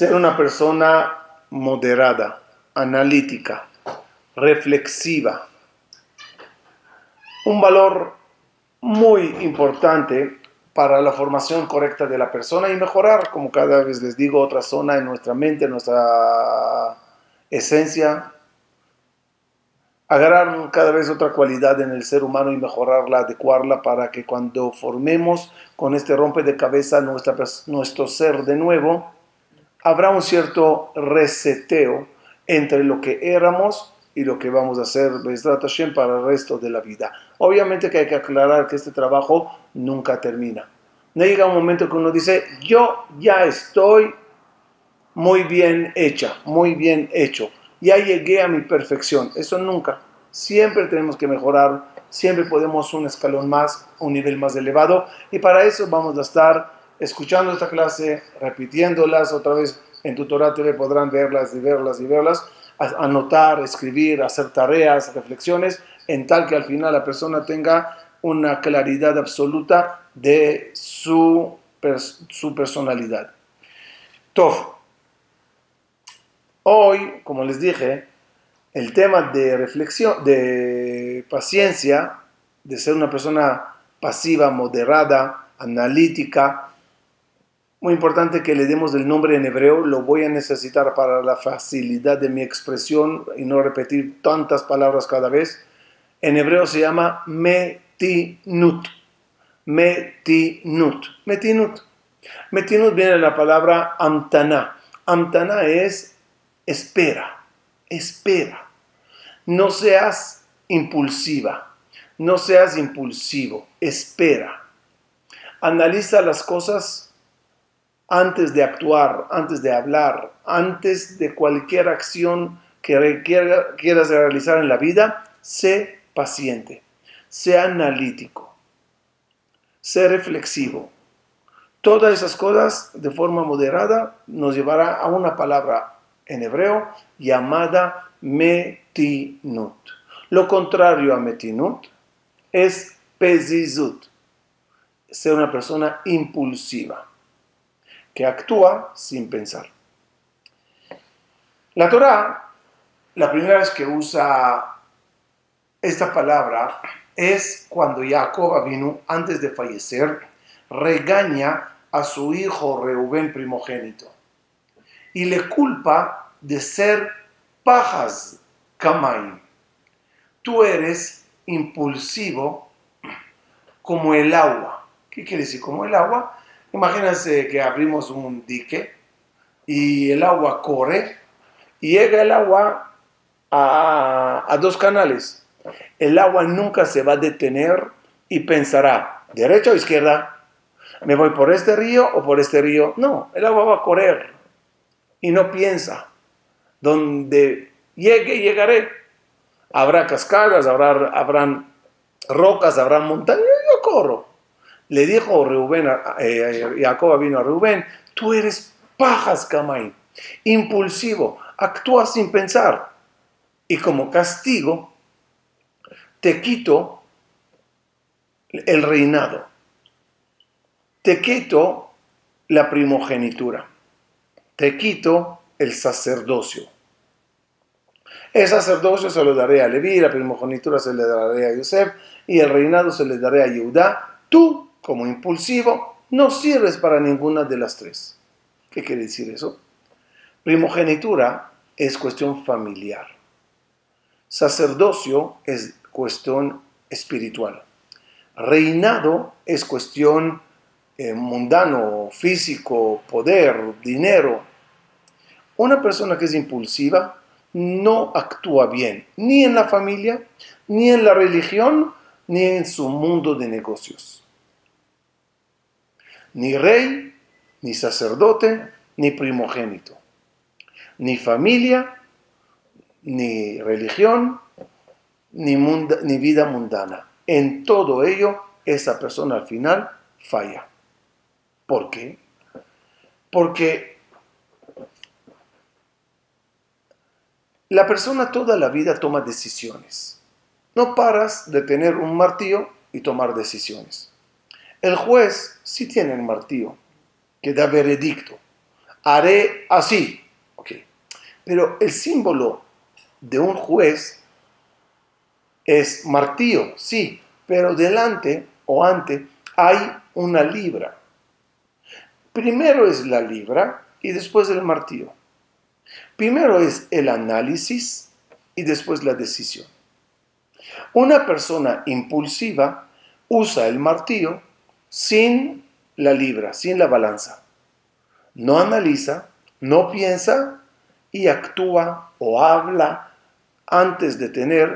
Ser una persona moderada, analítica, reflexiva. Un valor muy importante para la formación correcta de la persona y mejorar, como cada vez les digo, otra zona en nuestra mente, en nuestra esencia. Agarrar cada vez otra cualidad en el ser humano y mejorarla, adecuarla para que cuando formemos con este rompecabezas nuestro ser de nuevo, habrá un cierto reseteo entre lo que éramos y lo que vamos a hacer Be'ezrat Hashem para el resto de la vida. Obviamente que hay que aclarar que este trabajo nunca termina. No llega un momento que uno dice, yo ya estoy muy bien hecha, muy bien hecho. Ya llegué a mi perfección. Eso nunca. Siempre tenemos que mejorar. Siempre podemos un escalón más, un nivel más elevado. Y para eso vamos a estar escuchando esta clase, repitiéndolas otra vez en Tutorah TV. Podrán verlas y verlas y verlas. Anotar, escribir, hacer tareas, reflexiones, en tal que al final la persona tenga una claridad absoluta de su personalidad. Tov. Hoy, como les dije, el tema de reflexión, de paciencia, de ser una persona pasiva, moderada, analítica, muy importante que le demos el nombre en hebreo, lo voy a necesitar para la facilidad de mi expresión y no repetir tantas palabras cada vez. En hebreo se llama metinut. Metinut. Metinut. Metinut viene de la palabra amtaná. Amtaná es espera, espera. No seas impulsiva, no seas impulsivo, espera. Analiza las cosas antes de actuar, antes de hablar, antes de cualquier acción que quieras realizar en la vida. Sé paciente, sé analítico, sé reflexivo. Todas esas cosas de forma moderada nos llevará a una palabra en hebreo llamada metinut. Lo contrario a metinut es pezizut, ser una persona impulsiva, que actúa sin pensar. La Torá, la primera vez que usa esta palabra es cuando Jacob Avinu, antes de fallecer, regaña a su hijo Reubén primogénito y le culpa de ser pajas kamaim. Tú eres impulsivo como el agua. ¿Qué quiere decir como el agua? Imagínense que abrimos un dique y el agua corre y llega el agua a dos canales. El agua nunca se va a detener y pensará, ¿derecha o izquierda? ¿Me voy por este río o por este río? No, el agua va a correr y no piensa. Donde llegue, llegaré. Habrá cascadas, habrán rocas, habrá montañas, yo corro. Le dijo Jacob vino a Reubén, tú eres pajas Kamay, impulsivo, actúa sin pensar. Y como castigo, te quito el reinado. Te quito la primogenitura. Te quito el sacerdocio. El sacerdocio se lo daré a Leví, la primogenitura se le daré a Yosef y el reinado se le daré a Yehudá. Tú, como impulsivo, no sirves para ninguna de las tres. ¿Qué quiere decir eso? Primogenitura es cuestión familiar. Sacerdocio es cuestión espiritual. Reinado es cuestión mundano, físico, poder, dinero. Una persona que es impulsiva no actúa bien, ni en la familia, ni en la religión, ni en su mundo de negocios. Ni rey, ni sacerdote, ni primogénito. Ni familia, ni religión, ni vida mundana. En todo ello, esa persona al final falla. ¿Por qué? Porque la persona toda la vida toma decisiones. No paras de tener un martillo y tomar decisiones. El juez sí tiene un martillo que da veredicto. haré así. Okay. Pero el símbolo de un juez es martillo, sí, pero delante o ante hay una libra. Primero es la libra y después el martillo. Primero es el análisis y después la decisión. Una persona impulsiva usa el martillo sin la libra, sin la balanza. No analiza, no piensa y actúa o habla antes de tener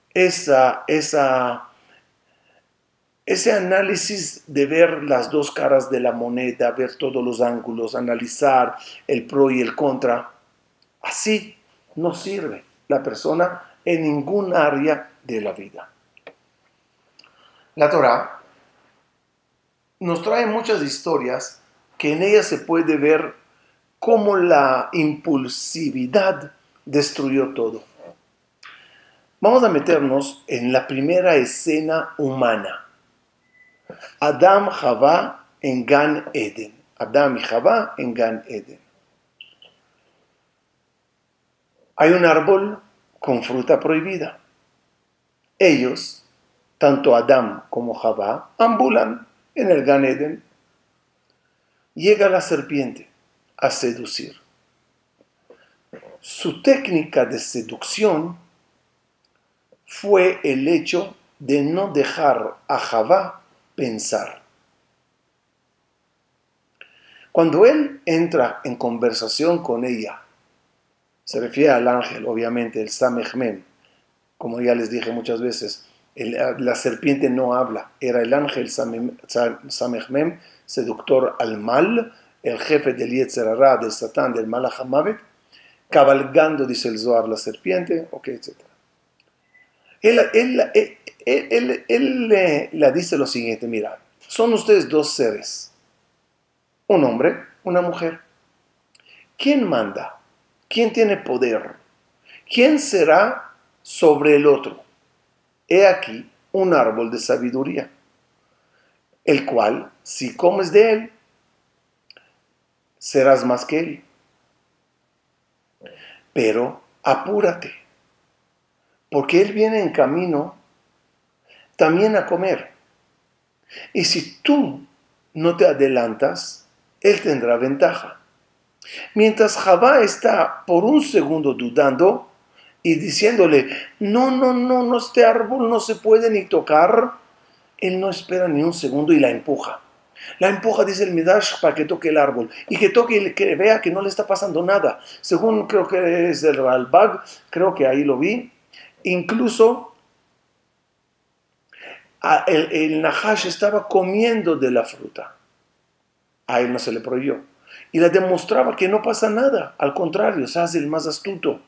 ese análisis de ver las dos caras de la moneda, ver todos los ángulos, analizar el pro y el contra. Así no sirve la persona en ningún área de la vida. La Torá nos trae muchas historias que en ellas se puede ver cómo la impulsividad destruyó todo. Vamos a meternos en la primera escena humana. Adán y Javá en Gan Eden. Adán y Javá en Gan Eden. Hay un árbol con fruta prohibida. Ellos, tanto Adán como Javá, ambulan en el Gan Eden. Llega la serpiente a seducir. Su técnica de seducción fue el hecho de no dejar a Javá pensar. Cuando él entra en conversación con ella, se refiere al ángel, obviamente, el Samech Mem. Como ya les dije muchas veces, la serpiente no habla, era el ángel Samech Mem, seductor al mal, el jefe del Yetzer Hara, del Satán, del Malach HaMavet, cabalgando, dice el Zohar, la serpiente, etc. Él le dice lo siguiente: mira, son ustedes dos seres, un hombre, una mujer. ¿Quién manda? ¿Quién tiene poder? ¿Quién será sobre el otro? He aquí un árbol de sabiduría, el cual, si comes de él, serás más que él. Pero apúrate, porque él viene en camino también a comer. Y si tú no te adelantas, él tendrá ventaja. Mientras Javá está por un segundo dudando y diciéndole, no, este árbol no se puede ni tocar, él no espera ni un segundo y la empuja. La empuja, dice el Midrash, para que toque el árbol. Y que toque y que vea que no le está pasando nada. Según creo que es el Ralbag, creo que ahí lo vi. Incluso el Nahash estaba comiendo de la fruta. A él no se le prohibió. Y le demostraba que no pasa nada. Al contrario, se hace el más astuto.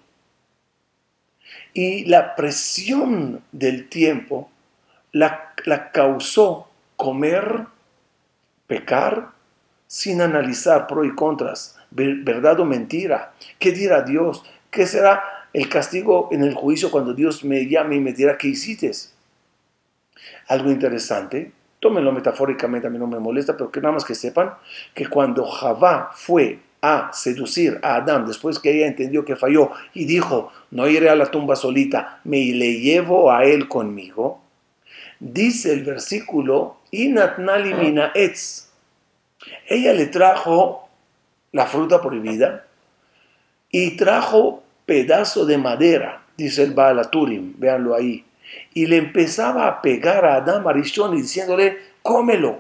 Y la presión del tiempo la causó comer, pecar, sin analizar pros y contras, verdad o mentira. ¿Qué dirá Dios? ¿Qué será el castigo en el juicio cuando Dios me llame y me dirá qué hiciste? Algo interesante, tómenlo metafóricamente, a mí no me molesta, pero que nada más que sepan que cuando Javá fue a seducir a Adán, después que ella entendió que falló y dijo, no iré a la tumba solita, me le llevo a él conmigo, dice el versículo, Inatnali mina etz. Ella le trajo la fruta prohibida y trajo pedazo de madera, dice el Baal HaTurim, véanlo ahí, y le empezaba a pegar a Adán Arishon y diciéndole, cómelo,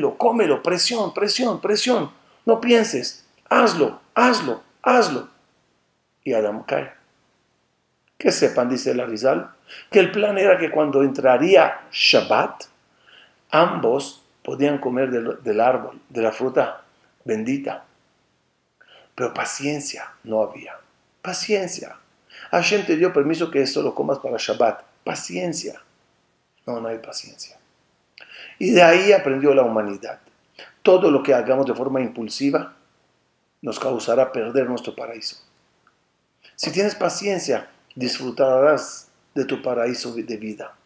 presión, no pienses, hazlo. Y Adán cae. Que sepan, dice el Arizal, que el plan era que cuando entraría Shabbat, ambos podían comer del árbol, de la fruta bendita. Pero paciencia no había. Paciencia. Hashem te dio permiso que eso lo comas para Shabbat. Paciencia. No hay paciencia. Y de ahí aprendió la humanidad. Todo lo que hagamos de forma impulsiva nos causará perder nuestro paraíso. Si tienes paciencia, disfrutarás de tu paraíso de vida.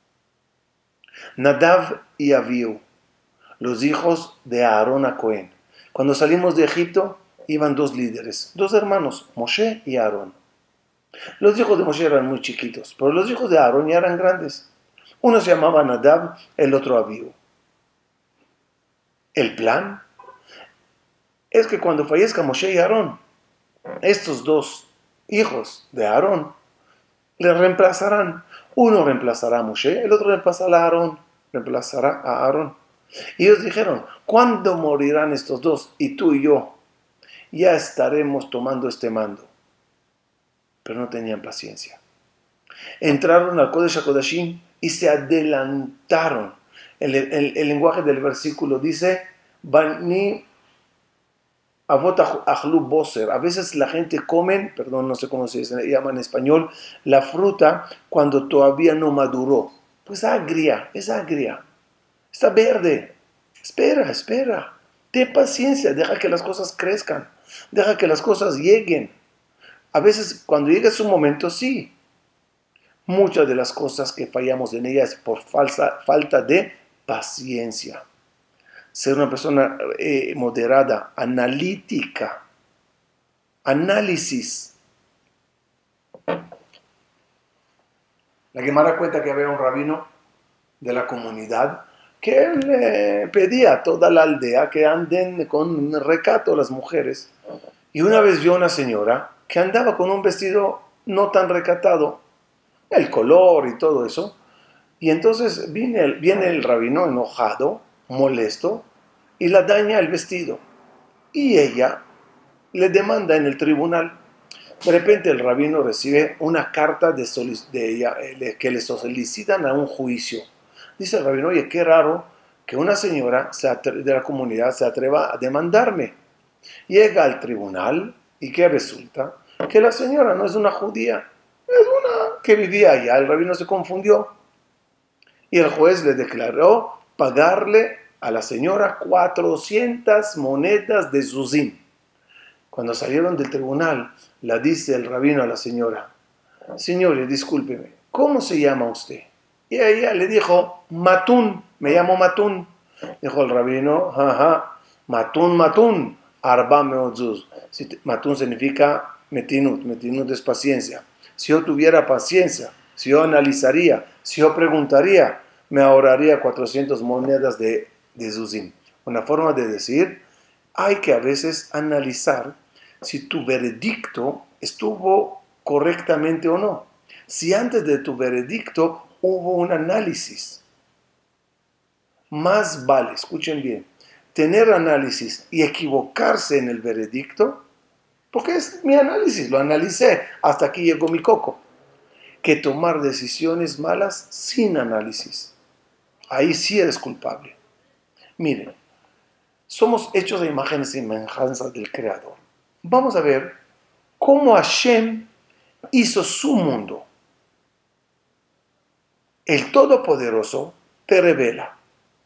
Nadav y Avihu, los hijos de Aarón a Cohen. Cuando salimos de Egipto, iban dos líderes, dos hermanos, Moshe y Aarón. Los hijos de Moshe eran muy chiquitos, pero los hijos de Aarón ya eran grandes. Uno se llamaba Nadab, el otro Abiú. El plan es que cuando fallezca Moshe y Aarón, estos dos hijos de Aarón le reemplazarán. Uno reemplazará a Moshe, el otro reemplazará a Aarón. Reemplazará a Aarón. Y ellos dijeron, ¿cuándo morirán estos dos? Y tú y yo ya estaremos tomando este mando. Pero no tenían paciencia. Entraron al Kodesh HaKodashim y se adelantaron. El lenguaje del versículo dice, Bani Avot Achlu Boser. A veces la gente come, perdón, no sé cómo se llama en español, la fruta cuando todavía no maduró. Pues agria, es agria. Está verde. Espera. Ten paciencia, deja que las cosas crezcan. Deja que las cosas lleguen. A veces cuando llega su momento, sí. Muchas de las cosas que fallamos en ellas es por falta de paciencia. Ser una persona moderada, analítica, análisis. La Gemara cuenta que había un rabino de la comunidad que él pedía a toda la aldea que anden con recato las mujeres. Y una vez vio una señora que andaba con un vestido no tan recatado, el color y todo eso. Y entonces viene el rabino enojado, molesto, y la daña el vestido. Y ella le demanda en el tribunal. De repente el rabino recibe una carta de ella, que le solicitan a un juicio. Dice el rabino, oye, qué raro que una señora de la comunidad se atreva a demandarme. Llega al tribunal y ¿qué resulta? Que la señora no es una judía, es una que vivía allá. El rabino se confundió y el juez le declaró pagarle a la señora 400 monedas de zuzim. Cuando salieron del tribunal, le dice el rabino a la señora, señora, discúlpeme, ¿cómo se llama usted? Y ella le dijo, Matún, me llamo Matún. Dijo el rabino, Matún, Arba Meotzuz. Matún significa metinut es paciencia. Si yo tuviera paciencia, si yo analizaría, si yo preguntaría, me ahorraría 400 monedas de zuzim. Una forma de decir, hay que a veces analizar si tu veredicto estuvo correctamente o no. Si antes de tu veredicto hubo un análisis. Más vale, escuchen bien, tener análisis y equivocarse en el veredicto, porque es mi análisis, lo analicé, hasta aquí llegó mi coco, que tomar decisiones malas sin análisis. Ahí sí eres culpable. Miren, somos hechos de imágenes y semejanzas del Creador. Vamos a ver cómo Hashem hizo su mundo. El Todopoderoso te revela.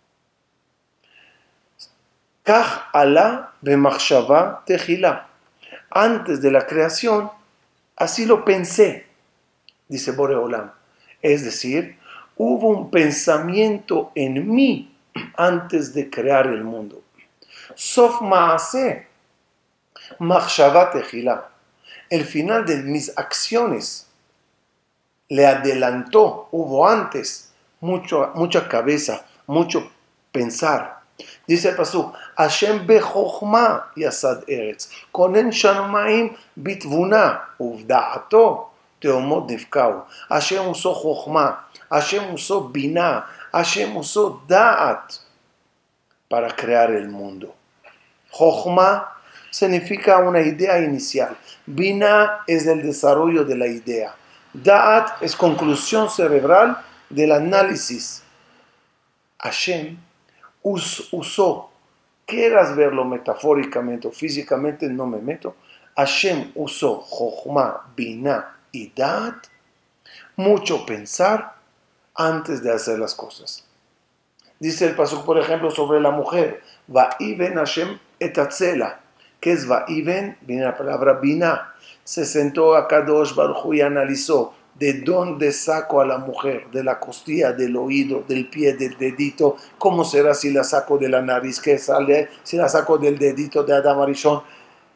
Kach Alá b'machshava tehilá. Antes de la creación, así lo pensé, dice Boreolam. Es decir, hubo un pensamiento en mí antes de crear el mundo. Sof ma'aseh, machshava tehilá. El final de mis acciones le adelantó, hubo antes, mucha cabeza, mucho pensar. Dice el pasuk, Hashem bechokhma yasad eretz, konen shamaim bitvuna, uvda'ato teomot nifkau. Hashem usó chokhma, Hashem usó binah, Hashem usó da'at para crear el mundo. Chokhma significa una idea inicial. Binah es el desarrollo de la idea. Da'at es conclusión cerebral del análisis. Hashem usó, quieras verlo metafóricamente o físicamente, no me meto. Hashem usó Chokhmah, Binah y Da'at, mucho pensar antes de hacer las cosas. Dice el pasuk, por ejemplo, sobre la mujer, Va'iven Hashem etatzela. ¿Qué es Va'iven? Viene la palabra Binah. Se sentó a Kadosh Baruj Hu y analizó de dónde saco a la mujer, de la costilla, del oído, del pie, del dedito. ¿Cómo será si la saco de la nariz? ¿Qué sale si la saco del dedito de Adam Arishon?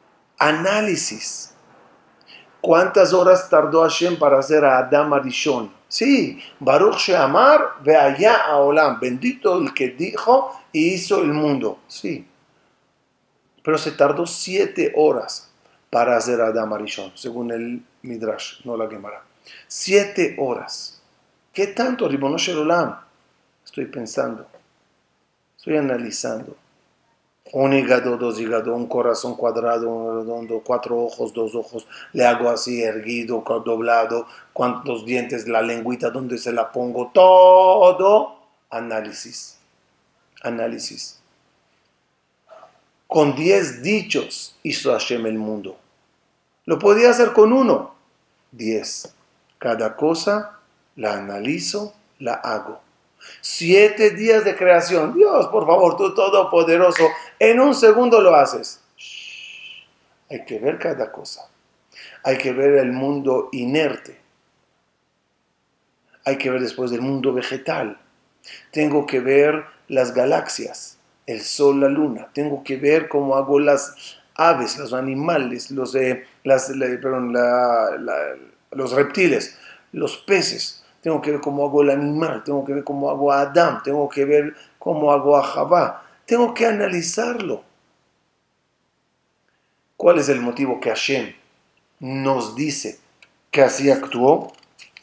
Análisis. ¿Cuántas horas tardó Hashem para hacer a Adam Arishon? Sí, Baruch She'amar ve'aya haolam. Bendito el que dijo y hizo el mundo. Sí, pero se tardó 7 horas para hacer a Adam Arishon, según el Midrash, no la Gemara. 7 horas. ¿Qué tanto, Ribono Shel Olam? Estoy pensando, estoy analizando. Un hígado, 2 hígados, un corazón cuadrado, un redondo, 4 ojos, 2 ojos, le hago así erguido, doblado, cuántos dientes, la lengüita, dónde se la pongo, todo. Análisis. Con 10 dichos hizo Hashem el mundo. Lo podía hacer con 1. 10. Cada cosa la analizo, la hago. 7 días de creación. Dios, por favor, tú todopoderoso, en un segundo lo haces. Hay que ver cada cosa. Hay que ver el mundo inerte. Hay que ver después el mundo vegetal. Tengo que ver las galaxias, el sol, la luna. Tengo que ver cómo hago las aves, los animales, los reptiles, los peces. Tengo que ver cómo hago el animal, tengo que ver cómo hago a Adán, tengo que ver cómo hago a Javá. Tengo que analizarlo. ¿Cuál es el motivo que Hashem nos dice que así actuó?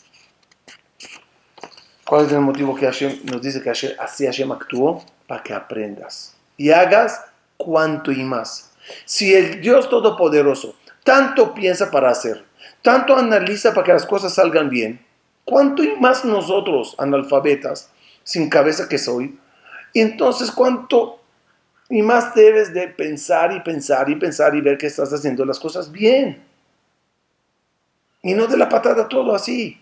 ¿Cuál es el motivo que Hashem nos dice que así Hashem actuó? Para que aprendas y hagas cuanto y más. Si el Dios Todopoderoso tanto piensa para hacer, tanto analiza para que las cosas salgan bien, ¿cuánto y más nosotros, analfabetas, sin cabeza que soy? Y entonces, ¿cuánto y más debes de pensar y pensar y pensar y ver que estás haciendo las cosas bien? Y no de la patada todo así.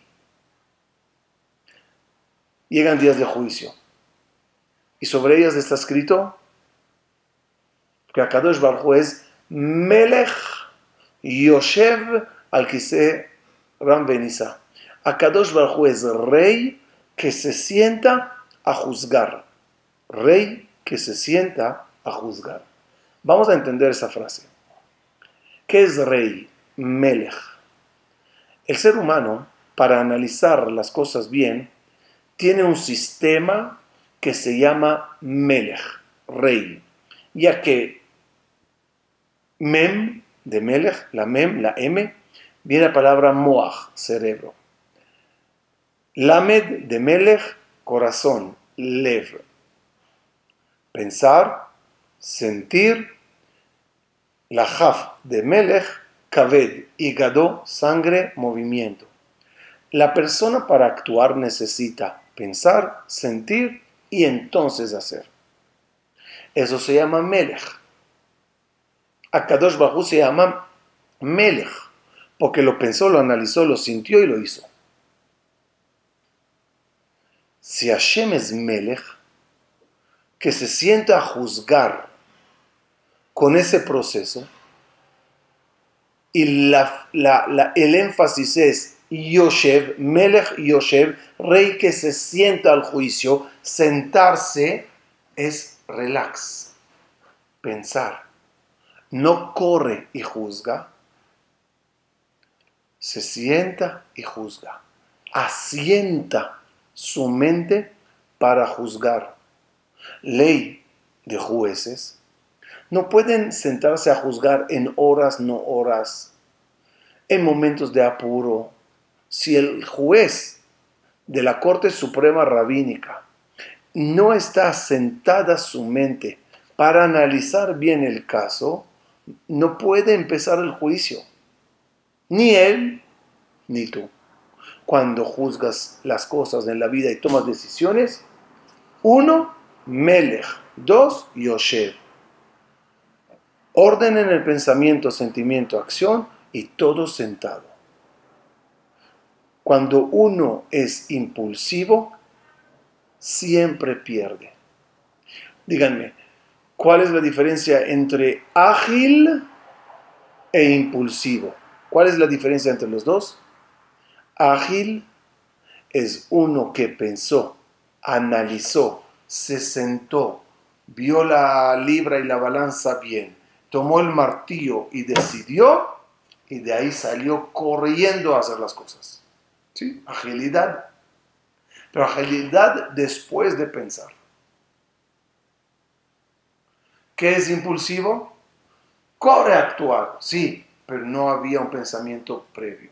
Llegan días de juicio. Y sobre ellas está escrito que Akadosh Baruj Hu es Melech Yoshev al Kiseh Ram Benisa. Akadosh Baruj Hu es rey que se sienta a juzgar. Rey que se sienta a juzgar. Vamos a entender esa frase. ¿Qué es rey? Melech. El ser humano, para analizar las cosas bien, tiene un sistema que se llama Melech, rey. Ya que Mem, de Melech, la Mem, la M, viene la palabra Moach, cerebro. Lamed, de Melech, corazón, Lev. Pensar, sentir. La Jaf, de Melech, Kaved, hígado, sangre, movimiento. La persona para actuar necesita pensar, sentir y entonces hacer. Eso se llama Melech. Akadosh Baruj Hu se llama Melech, porque lo pensó, lo analizó, lo sintió y lo hizo. Si Hashem es Melech, que se sienta a juzgar con ese proceso, y el énfasis es Yoshev, Melech Yoshev, rey que se sienta al juicio. Sentarse es relax, pensar. No corre y juzga, se sienta y juzga. Asienta su mente para juzgar. Ley de jueces. No pueden sentarse a juzgar en horas, no horas, en momentos de apuro. Si el juez de la Corte Suprema Rabínica no está sentada su mente para analizar bien el caso, no puede empezar el juicio. Ni él, ni tú. Cuando juzgas las cosas en la vida y tomas decisiones, 1, Melech, 2, Yoshev. Orden en el pensamiento, sentimiento, acción y todo sentado. Cuando uno es impulsivo, siempre pierde. Díganme, ¿cuál es la diferencia entre ágil e impulsivo? ¿Cuál es la diferencia entre los dos? Ágil es uno que pensó, analizó, se sentó, vio la libra y la balanza bien, tomó el martillo y decidió, y de ahí salió corriendo a hacer las cosas. ¿Sí? Agilidad. Pero agilidad después de pensar. ¿Qué es impulsivo? Corre a actuar, sí, pero no había un pensamiento previo.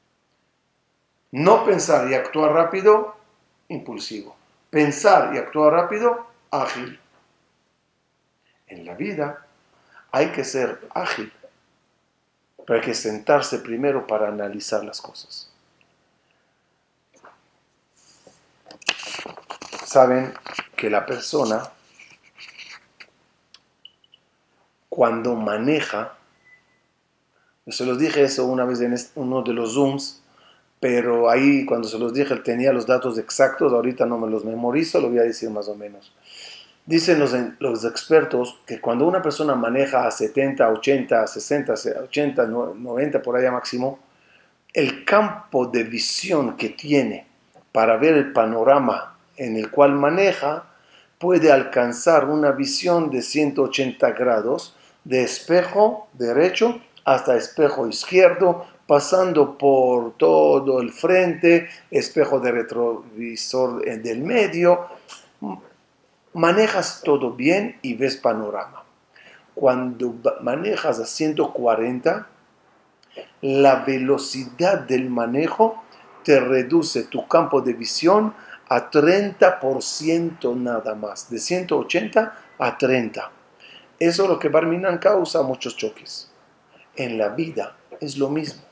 No pensar y actuar rápido, impulsivo. Pensar y actuar rápido, ágil. En la vida hay que ser ágil, pero hay que sentarse primero para analizar las cosas. Saben que la persona, cuando maneja, yo se los dije eso una vez en uno de los Zooms, pero ahí cuando se los dije tenía los datos exactos, ahorita no me los memorizo, lo voy a decir más o menos. Dicen los expertos que cuando una persona maneja a 70, 80, 60, 80, 90 por allá máximo, el campo de visión que tiene para ver el panorama en el cual maneja puede alcanzar una visión de 180 grados de espejo derecho hasta espejo izquierdo, pasando por todo el frente, espejo de retrovisor del medio. Manejas todo bien y ves panorama. Cuando manejas a 140, la velocidad del manejo te reduce tu campo de visión a 30% nada más, de 180 a 30. Eso es lo que Barminan causa muchos choques. En la vida es lo mismo.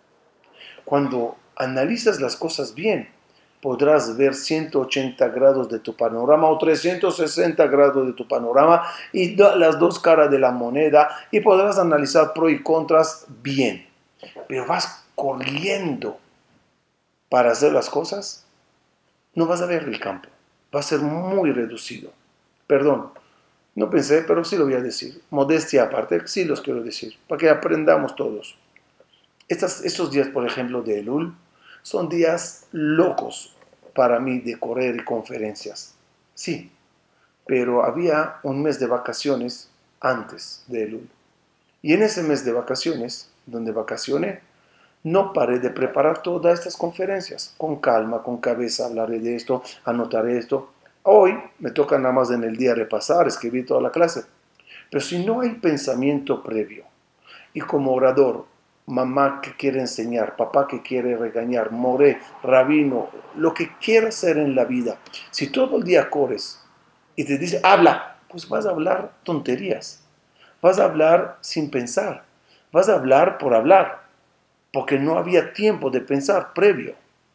Cuando analizas las cosas bien, podrás ver 180 grados de tu panorama o 360 grados de tu panorama y las dos caras de la moneda y podrás analizar pros y contras bien. Pero vas corriendo para hacer las cosas, no vas a ver el campo. Va a ser muy reducido. Perdón, no pensé, pero sí lo voy a decir. Modestia aparte, sí los quiero decir, para que aprendamos todos. Estos días, por ejemplo, de Elul, son días locos para mí de correr y conferencias. Sí, pero había un mes de vacaciones antes de Elul. Y en ese mes de vacaciones, donde vacacioné, no paré de preparar todas estas conferencias. Con calma, con cabeza, hablaré de esto, anotaré esto. Hoy me toca nada más en el día repasar, escribir toda la clase. Pero si no hay pensamiento previo, y como orador, mamá que quiere enseñar, papá que quiere regañar, moré, rabino, lo que quieras hacer en la vida, si todo el día corres y te dice, habla, pues vas a hablar tonterías, vas a hablar sin pensar, vas a hablar por hablar, porque no había tiempo de pensar previo.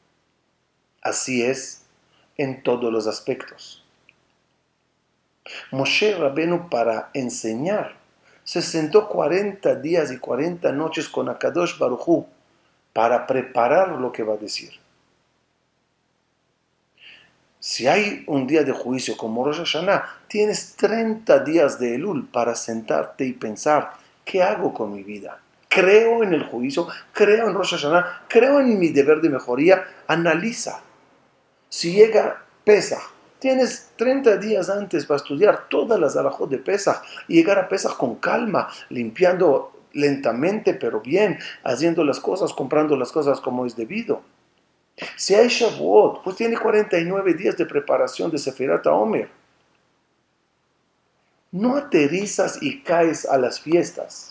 Así es en todos los aspectos. Moshe Rabenu para enseñar se sentó 40 días y 40 noches con Akadosh Baruj Hu para preparar lo que va a decir. Si hay un día de juicio como Rosh Hashanah, tienes 30 días de Elul para sentarte y pensar, ¿qué hago con mi vida? ¿Creo en el juicio? ¿Creo en Rosh Hashanah? ¿Creo en mi deber de mejoría? Analiza. Si llega Pesach, tienes 30 días antes para estudiar todas las halajot de Pesach y llegar a Pesach con calma, limpiando lentamente pero bien, haciendo las cosas, comprando las cosas como es debido. Si hay Shavuot, pues tiene 49 días de preparación de Sefirat HaOmer. No aterrizas y caes a las fiestas.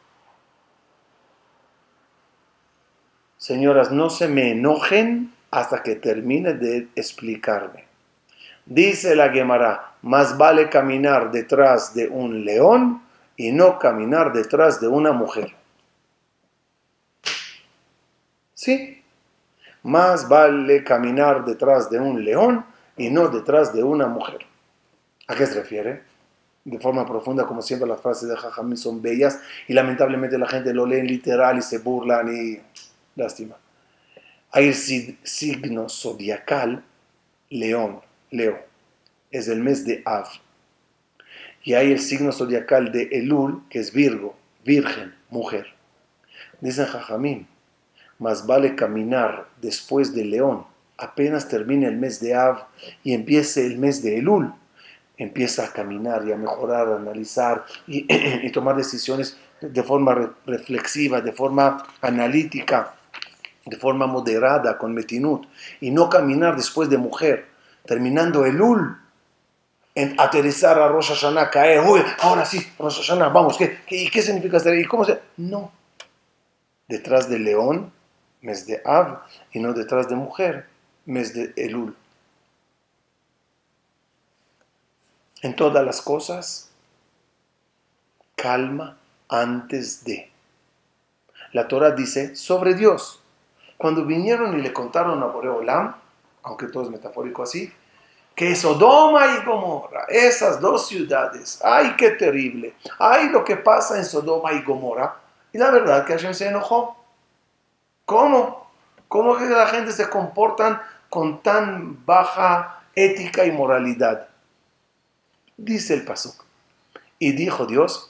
Señoras, no se me enojen hasta que termine de explicarme. Dice la Gemara, más vale caminar detrás de un león y no caminar detrás de una mujer. ¿Sí? Más vale caminar detrás de un león y no detrás de una mujer. ¿A qué se refiere? De forma profunda, como siempre las frases de Jajamí son bellas y lamentablemente la gente lo lee en literal y se burlan y lástima. Hay el signo zodiacal león, Leo, es el mes de Av. Y hay el signo zodiacal de Elul, que es Virgo, virgen, mujer. Dicen Jajamín, más vale caminar después de León, apenas termine el mes de Av y empiece el mes de Elul, empieza a caminar y a mejorar, a analizar y tomar decisiones de forma reflexiva, de forma analítica, de forma moderada, con metinut, y no caminar después de mujer, terminando Elul, en aterrizar a Rosh Hashanah, caer, uy, ahora sí, Rosh Hashanah, vamos, ¿qué significa estar ahí? ¿Cómo se...? No, detrás de león, mes de Av, y no detrás de mujer, mes de Elul. En todas las cosas, calma antes de. La Torah dice sobre Dios. Cuando vinieron y le contaron a Boreolam, aunque todo es metafórico así, que Sodoma y Gomorra, esas dos ciudades, ¡ay, qué terrible! ¡Ay, lo que pasa en Sodoma y Gomorra! Y la verdad que Hashem se enojó. ¿Cómo? ¿Cómo que la gente se comportan con tan baja ética y moralidad? Dice el pasuk. Y dijo Dios,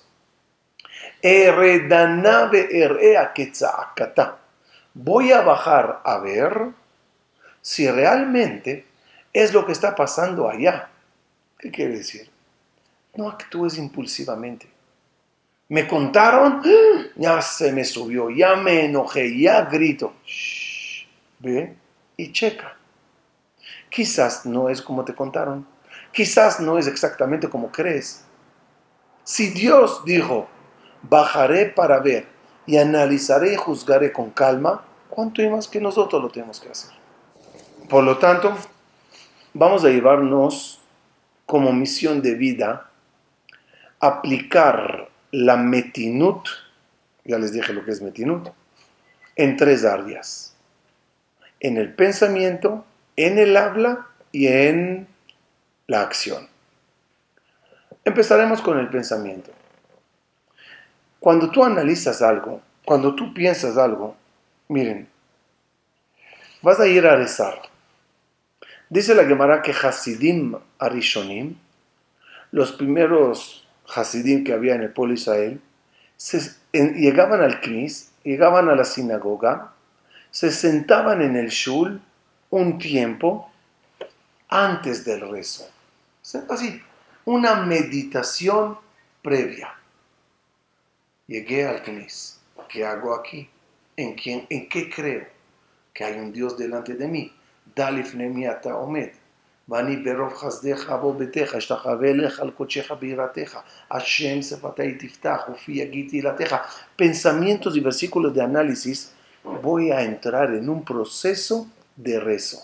voy a bajar a ver si realmente es lo que está pasando allá. ¿Qué quiere decir? No actúes impulsivamente. Me contaron, ya se me subió, ya me enojé, ya grito. Shh, ve y checa. Quizás no es como te contaron. Quizás no es exactamente como crees. Si Dios dijo, bajaré para ver y analizaré y juzgaré con calma, ¿cuánto más que nosotros lo tenemos que hacer? Por lo tanto, vamos a llevarnos como misión de vida aplicar la metinut, ya les dije lo que es metinut, en 3 áreas. En el pensamiento, en el habla y en la acción. Empezaremos con el pensamiento. Cuando tú analizas algo, cuando tú piensas algo, miren, vas a ir a rezar. Dice la Gemara que Hasidim Arishonim, los primeros Hasidim que había en el pueblo de Israel, llegaban al Knis, llegaban a la sinagoga, se sentaban en el shul un tiempo antes del rezo. Así, una meditación previa. Llegué al Knis. ¿Qué hago aquí? ¿En qué creo? Que hay un Dios delante de mí. Dalifnei mi ata omed. Vani berov chasdecha bo betecha. Eshtachave lecha al kochecha beiratecha. Hashem sefatei tiftach. Ufi yagiti ilatecha. Pensamientos y versículos de análisis. Voy a entrar en un proceso de rezo.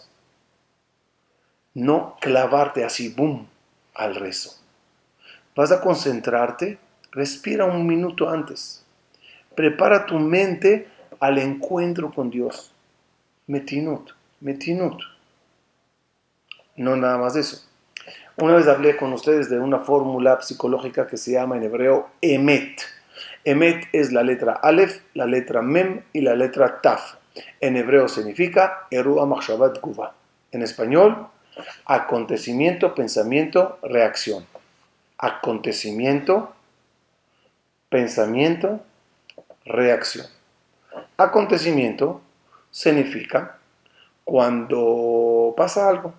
No clavarte así, boom, al rezo. Vas a concentrarte. Respira un minuto antes. Prepara tu mente al encuentro con Dios. Metinut, metinut. No nada más eso. Una vez hablé con ustedes de una fórmula psicológica que se llama en hebreo Emet. Emet es la letra Aleph, la letra Mem y la letra Taf. En hebreo significa Erua Machshavat Guva. En español, acontecimiento, pensamiento, reacción. Acontecimiento, pensamiento, reacción. Acontecimiento significa cuando pasa algo.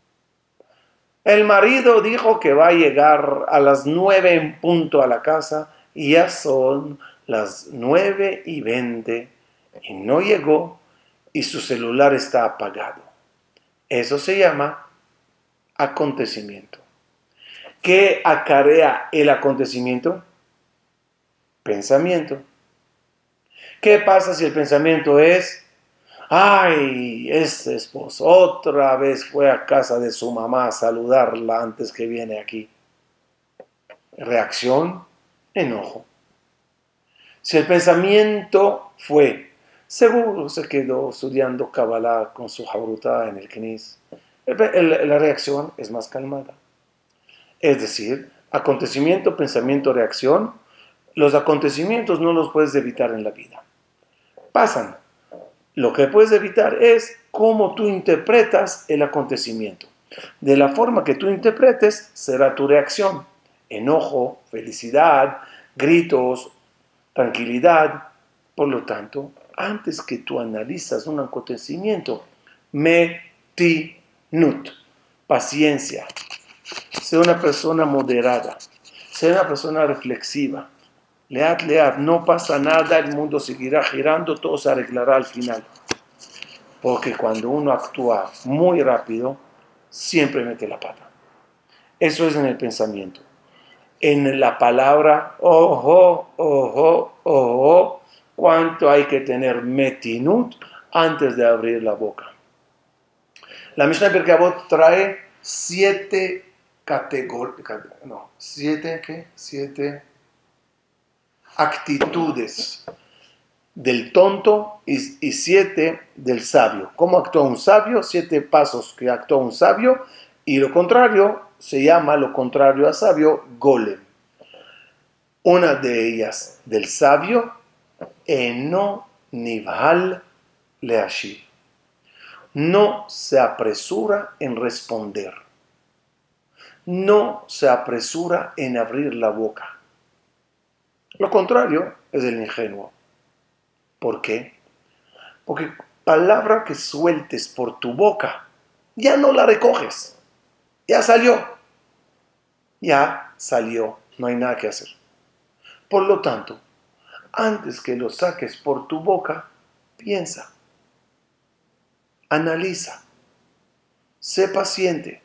El marido dijo que va a llegar a las 9 en punto a la casa y ya son las 9:20 y no llegó y su celular está apagado. Eso se llama acontecimiento. ¿Qué acarrea el acontecimiento? Pensamiento. ¿Qué pasa si el pensamiento es, ay, este esposo otra vez fue a casa de su mamá a saludarla antes que viene aquí? Reacción, enojo. Si el pensamiento fue, seguro se quedó estudiando Kabbalah con su jabruta en el Knis, la reacción es más calmada. Es decir, acontecimiento, pensamiento, reacción. Los acontecimientos no los puedes evitar en la vida. Pasan. Lo que puedes evitar es cómo tú interpretas el acontecimiento. De la forma que tú interpretes será tu reacción. Enojo, felicidad, gritos, tranquilidad. Por lo tanto, antes que tú analizas un acontecimiento, metinut, paciencia. Sé una persona moderada. Sé una persona reflexiva. Leat, no pasa nada, el mundo seguirá girando, todo se arreglará al final. Porque cuando uno actúa muy rápido, siempre mete la pata. Eso es en el pensamiento. En la palabra, ojo, ojo, ojo, cuánto hay que tener metinut antes de abrir la boca. La Mishnah Pirkei Avot trae 7 categorías, no, 7 actitudes del tonto y 7 del sabio. ¿Cómo actúa un sabio? 7 pasos que actúa un sabio, y lo contrario se llama, lo contrario a sabio, golem. Una de ellas del sabio, eno nivhal leashir. No se apresura en responder. No se apresura en abrir la boca. Lo contrario es el ingenuo. ¿Por qué? Porque palabra que sueltes por tu boca, ya no la recoges. Ya salió. Ya salió. No hay nada que hacer. Por lo tanto, antes que lo saques por tu boca, piensa. Analiza. Sé paciente.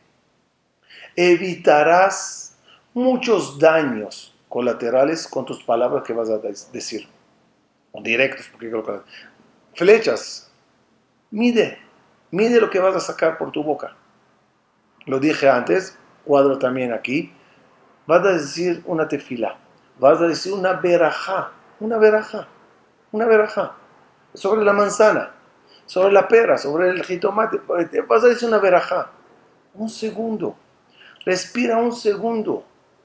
Evitarás muchos daños colaterales con tus palabras que vas a decir. O directos, porque creo que flechas. Mide lo que vas a sacar por tu boca. Lo dije antes, cuadro también aquí. Vas a decir una tefila, vas a decir una verajá, sobre la manzana, sobre la pera, sobre el jitomate. Vas a decir una verajá. Un segundo. Respira un segundo.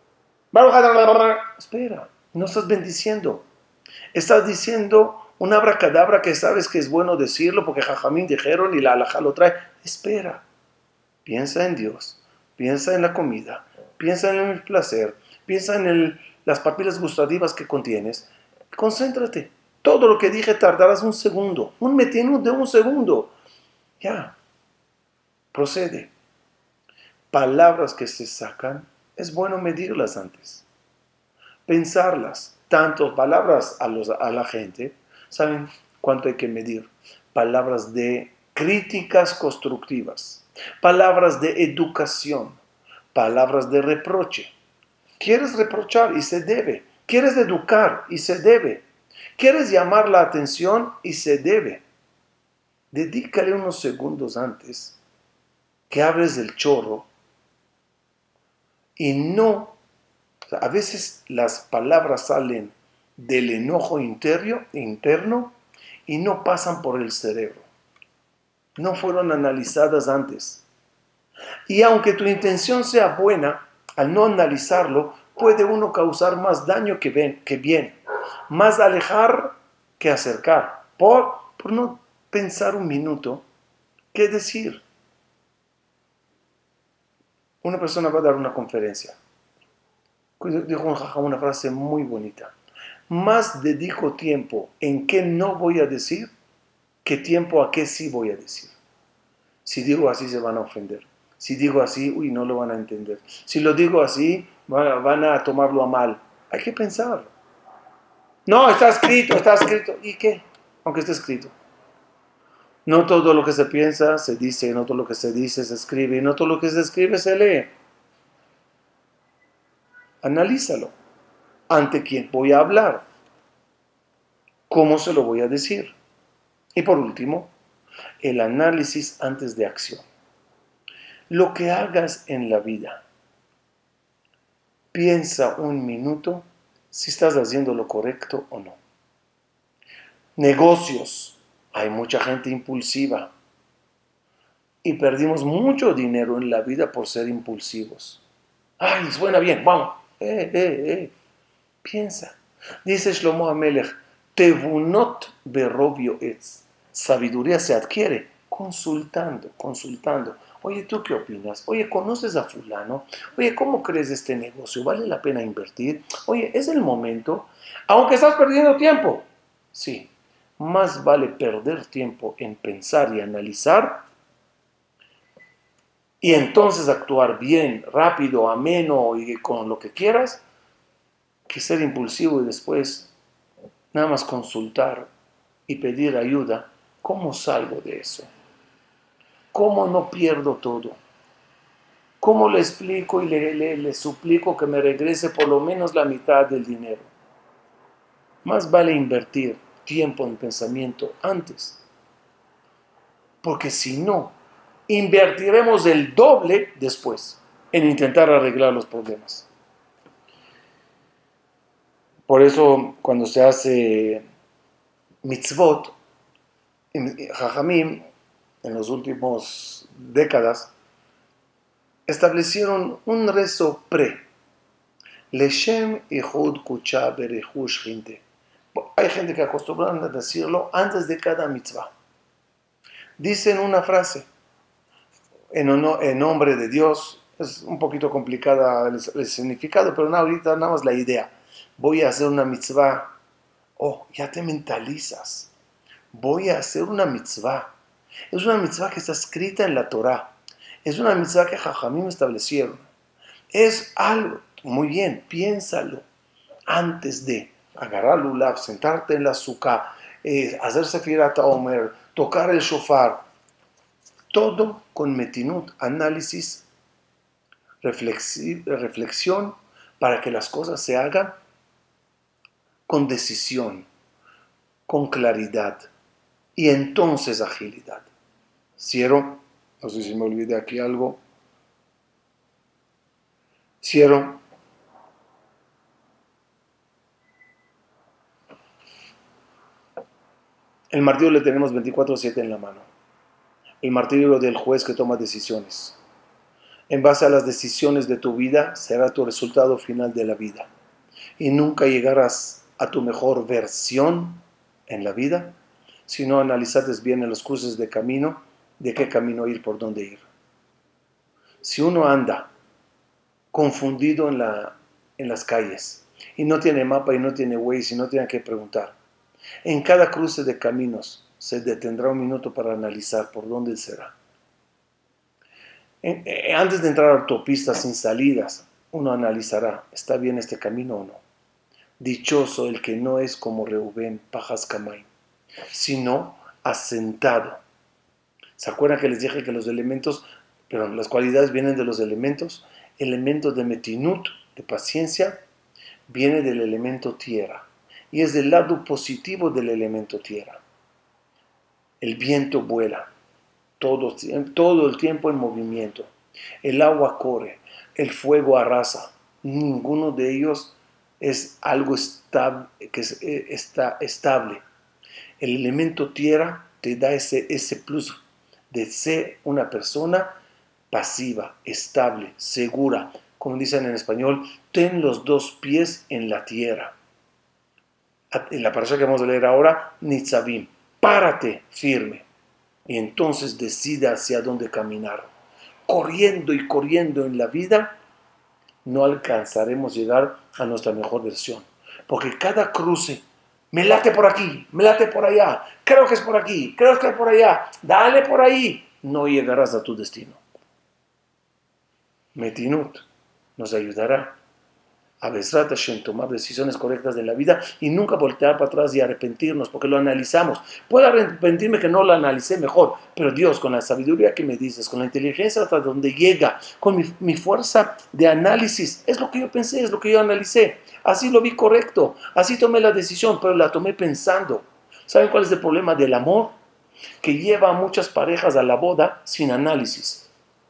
Espera, no estás bendiciendo. Estás diciendo un abracadabra que sabes que es bueno decirlo porque jajamín dijeron y la alajá lo trae. Espera, piensa en Dios, piensa en la comida, piensa en el placer, piensa en las papilas gustativas que contienes. Concéntrate. Todo lo que dije tardarás un segundo, un metinut de un segundo. Ya, procede. Palabras que se sacan, es bueno medirlas antes. Pensarlas. Tanto palabras a la gente, ¿saben cuánto hay que medir? Palabras de críticas constructivas, palabras de educación, palabras de reproche. Quieres reprochar y se debe. Quieres educar y se debe. Quieres llamar la atención y se debe. Dedícale unos segundos antes que abres el chorro y no. A veces las palabras salen del enojo interno y no pasan por el cerebro. No fueron analizadas antes. Y aunque tu intención sea buena, al no analizarlo, puede uno causar más daño que bien. Más alejar que acercar. Por no pensar un minuto qué decir. Una persona va a dar una conferencia. Dijo una frase muy bonita. Más dedico tiempo en qué no voy a decir que tiempo a qué sí voy a decir. Si digo así se van a ofender. Si digo así, no lo van a entender. Si lo digo así, van a tomarlo a mal. Hay que pensar. No, está escrito. ¿Y qué? Aunque esté escrito. No todo lo que se piensa se dice, no todo lo que se dice se escribe, y no todo lo que se escribe se lee. Analízalo. ¿Ante quién voy a hablar? ¿Cómo se lo voy a decir? Y por último, el análisis antes de acción. Lo que hagas en la vida, piensa un minuto si estás haciendo lo correcto o no. Negocios, hay mucha gente impulsiva y perdimos mucho dinero en la vida por ser impulsivos. ¡Ay, suena bien! ¡Vamos! Piensa. Dice Shlomo HaMelech, Tevunot berobio etz. Sabiduría se adquiere consultando. Oye, ¿tú qué opinas? Oye, ¿conoces a fulano? Oye, ¿cómo crees este negocio? ¿Vale la pena invertir? Oye, ¿es el momento? Aunque estás perdiendo tiempo. Sí, más vale perder tiempo en pensar y analizar y entonces actuar bien, rápido, ameno y con lo que quieras, que ser impulsivo y después nada más consultar y pedir ayuda. ¿Cómo salgo de eso? ¿Cómo no pierdo todo? ¿Cómo le explico y le suplico que me regrese por lo menos la mitad del dinero? Más vale invertir tiempo en pensamiento antes, porque si no, invertiremos el doble después en intentar arreglar los problemas. Por eso, cuando se hace mitzvot, en Jajamim, en las últimas décadas, establecieron un rezo Leshem Ihud Kucha Berehush Hinte. Hay gente que acostumbran a decirlo antes de cada mitzvah. Dicen una frase en nombre de Dios. Es un poquito complicada el significado, pero no, ahorita nada más la idea. Voy a hacer una mitzvah. Oh, ya te mentalizas. Voy a hacer una mitzvah. Es una mitzvah que está escrita en la Torah. Es una mitzvah que Jajamim establecieron. Es algo, muy bien, piénsalo. Antes de agarrar lulav, sentarte en la sukkah, hacer sefirat haomer, tocar el shofar, todo con metinut, análisis, reflexión, para que las cosas se hagan con decisión, con claridad y entonces agilidad. Cierro, no sé si me olvidé aquí algo. Cierro. El martillo le tenemos 24/7 en la mano. El martillo del juez que toma decisiones. En base a las decisiones de tu vida será tu resultado final de la vida. Y nunca llegarás a tu mejor versión en la vida si no analizates bien en los cruces de camino de qué camino ir, por dónde ir. Si uno anda confundido en las calles y no tiene mapa y no tiene Waze y no tiene que preguntar, en cada cruce de caminos se detendrá un minuto para analizar por dónde será. Antes de entrar a autopistas sin salidas, uno analizará, ¿está bien este camino o no? Dichoso el que no es como Reubén, Pajas Camay, sino asentado. ¿Se acuerdan que les dije que los elementos, pero las cualidades vienen de los elementos? Elemento de metinut, de paciencia, viene del elemento tierra y es del lado positivo del elemento tierra. El viento vuela, todo el tiempo en movimiento. El agua corre, el fuego arrasa. Ninguno de ellos es algo estable. El elemento tierra te da ese plus de ser una persona pasiva, estable, segura. Como dicen en español, ten los dos pies en la tierra. En la parasha que vamos a leer ahora, Nitzavim, párate firme y entonces decida hacia dónde caminar. Corriendo y corriendo en la vida, no alcanzaremos a llegar a nuestra mejor versión. Porque cada cruce, me late por aquí, me late por allá, creo que es por aquí, creo que es por allá, dale por ahí, no llegarás a tu destino. Metinut nos ayudará a Bezrat Hashem tomar decisiones correctas de la vida y nunca voltear para atrás y arrepentirnos porque lo analizamos. Puedo arrepentirme que no lo analicé mejor, pero Dios, con la sabiduría que me dices, con la inteligencia hasta donde llega, con mi fuerza de análisis, es lo que yo pensé, es lo que yo analicé. Así lo vi correcto, así tomé la decisión, pero la tomé pensando. ¿Saben cuál es el problema del amor? Que lleva a muchas parejas a la boda sin análisis.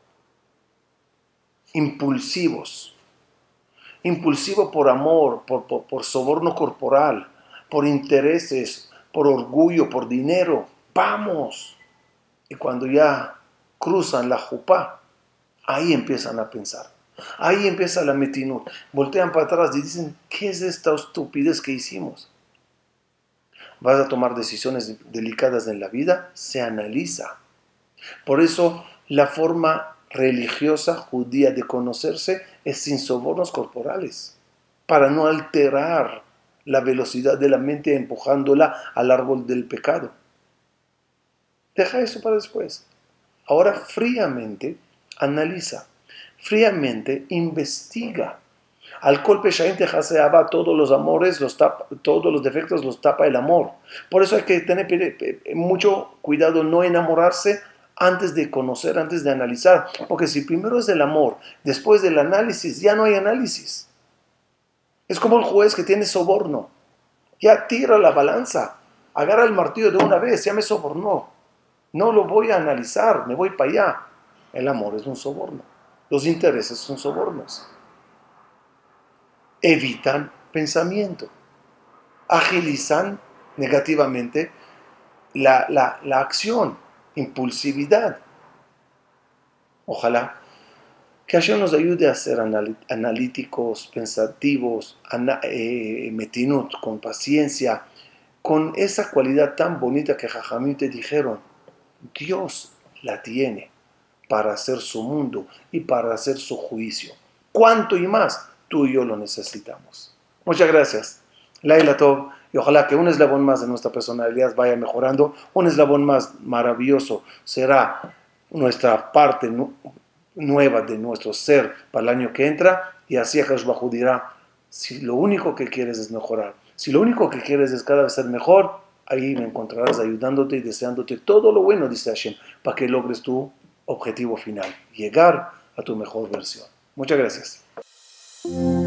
Impulsivos. Impulsivo por amor, por soborno corporal, por intereses, por orgullo, por dinero. ¡Vamos! Y cuando ya cruzan la jupá, ahí empiezan a pensar. Ahí empieza la metinut. Voltean para atrás y dicen, ¿qué es esta estupidez que hicimos? Vas a tomar decisiones delicadas en la vida, se analiza. Por eso la forma religiosa judía de conocerse es sin sobornos corporales, para no alterar la velocidad de la mente empujándola al árbol del pecado. Deja eso para después. Ahora fríamente analiza, fríamente investiga. Al golpe Shainte todos los amores, todos los defectos los tapa el amor. Por eso hay que tener mucho cuidado, no enamorarse antes de conocer, antes de analizar. Porque si primero es el amor, después del análisis, ya no hay análisis. Es como el juez que tiene soborno. Ya tira la balanza, agarra el martillo de una vez, ya me sobornó. No lo voy a analizar, me voy para allá. El amor es un soborno. Los intereses son sobornos. Evitan pensamiento. Agilizan negativamente la acción, impulsividad. Ojalá que Hashem nos ayude a ser analíticos, pensativos, metinut, con paciencia, con esa cualidad tan bonita que Jajamim te dijeron. Dios la tiene para hacer su mundo y para hacer su juicio. ¿Cuánto y más? Tú y yo lo necesitamos. Muchas gracias. Laila Tov, y ojalá que un eslabón más de nuestra personalidad vaya mejorando, un eslabón más maravilloso será nuestra parte nueva de nuestro ser para el año que entra, y así Akash Bajú dirá, si lo único que quieres es mejorar, si lo único que quieres es cada vez ser mejor, ahí me encontrarás ayudándote y deseándote todo lo bueno, dice Hashem, para que logres tu objetivo final, llegar a tu mejor versión. Muchas gracias.